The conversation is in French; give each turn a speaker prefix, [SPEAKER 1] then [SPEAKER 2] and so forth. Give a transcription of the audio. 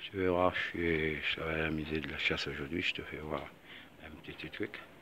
[SPEAKER 1] Tu verras, je travaille à la musée de la chasse aujourd'hui, je te fais voir un petit truc.